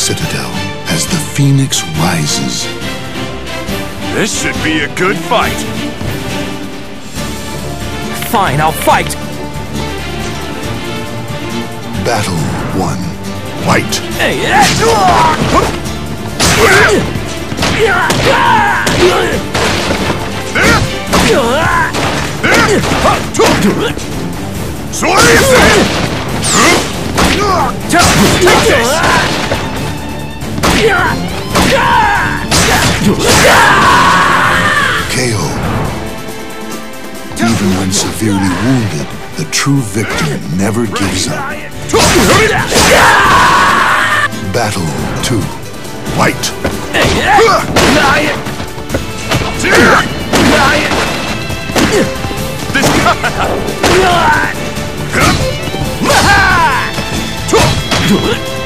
citadel as the phoenix rises. This should be a good fight. Fine, I'll fight! Battle 1. Fight! Hey, KO. Even when severely wounded, the true victor never gives up. Battle 2. Fight! This guy!